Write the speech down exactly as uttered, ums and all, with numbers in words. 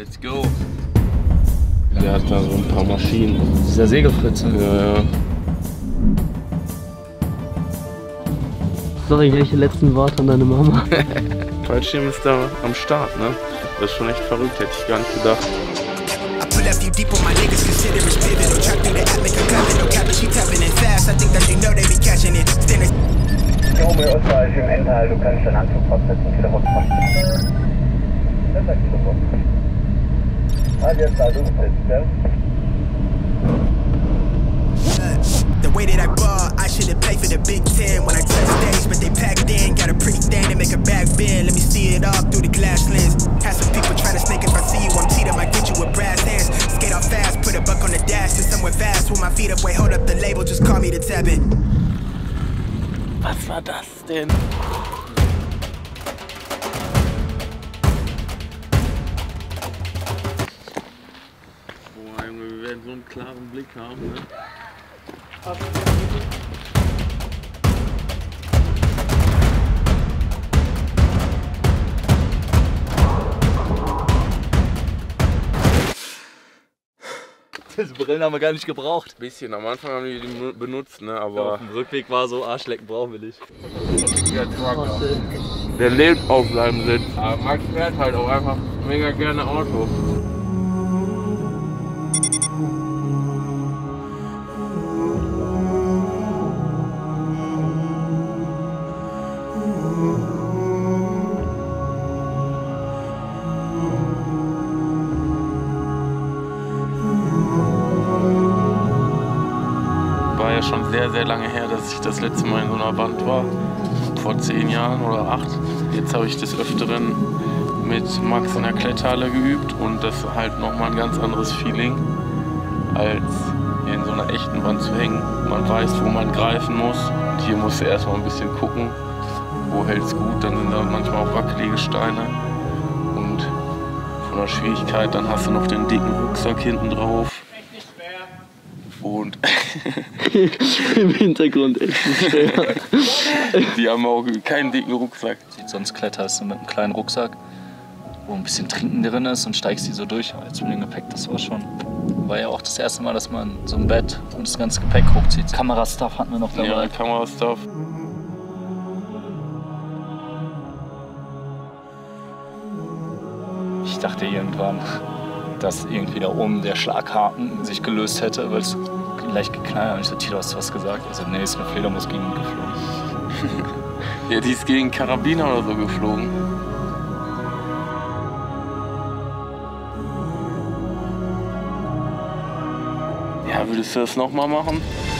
Let's go. Der hat da so ein paar Maschinen. Dieser Segelfritze. Ja, ja. Sorry, welche letzten Worte an deine Mama? Fallschirm ist da am Start, ne? Das ist schon echt verrückt, hätte ich gar nicht gedacht. Der obere Osterfallschirm Endteil, du kannst deinen Anzug fortsetzen und wieder rauskommen. Das sagt die sofort. Ah, jetzt da, du sitzt, ja? The way that I ball, I should have paid for the Big Ten when I touch stage, but they packed in. Got a pretty thing to make a back bend. Let me see it all through the glass lens. Have some people trying to snake if I see you. I'm teed up, I get you with brass hands. Skate off fast, put a buck on the dash to somewhere fast. With my feet up, wait, hold up the label, just call me the Tabin. Was war das denn? Boah, Junge, wir werden so einen klaren Blick haben, ne? Diese Brillen haben wir gar nicht gebraucht. Bisschen, am Anfang haben wir die benutzt, ne? Aber auf dem Rückweg war so, Arschlecken brauchen wir nicht. der Trucker, der lebt auf seinem Sitz. Aber Max fährt halt auch einfach mega gerne Auto. War ja schon sehr, sehr lange her, dass ich das letzte Mal in so einer Wand war. Vor zehn Jahren oder acht. Jetzt habe ich des Öfteren mit Max in der Kletterhalle geübt und das ist halt nochmal ein ganz anderes Feeling, als in so einer echten Wand zu hängen. Man weiß, wo man greifen muss. Und hier musst du erstmal ein bisschen gucken, wo hält es gut. Dann sind da manchmal auch wackelige Steine. Und von der Schwierigkeit, dann hast du noch den dicken Rucksack hinten drauf. Und im Hintergrund echt schwer. Die haben auch keinen dicken Rucksack. Sonst kletterst du mit einem kleinen Rucksack, wo ein bisschen Trinken drin ist und steigst die so durch. Aber jetzt mit dem Gepäck, das war schon. War ja auch das erste Mal, dass man so ein Bett und das ganze Gepäck hochzieht. Kamerastuff hatten wir noch dabei. Ja, Kamerastuff. Ich dachte irgendwann, dass irgendwie da oben der Schlaghaken sich gelöst hätte, weil es leicht geknallt hat. Und ich so, Tito, hast du was gesagt? Also, nee, ist eine Fledermausgegend geflogen. Ja, die ist gegen Karabiner oder so geflogen. Ja, würdest du das nochmal machen?